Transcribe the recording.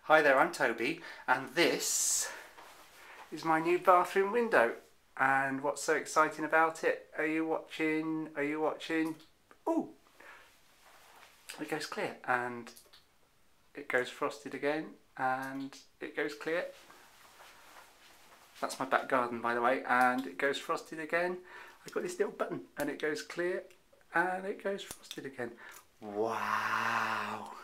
Hi there, I'm Toby, and this is my new bathroom window. And what's so exciting about it? Are you watching? Ooh! It goes clear, and it goes frosted again, and it goes clear. That's my back garden, by the way, and it goes frosted again. I've got this little button, and it goes clear, and it goes frosted again. Wow!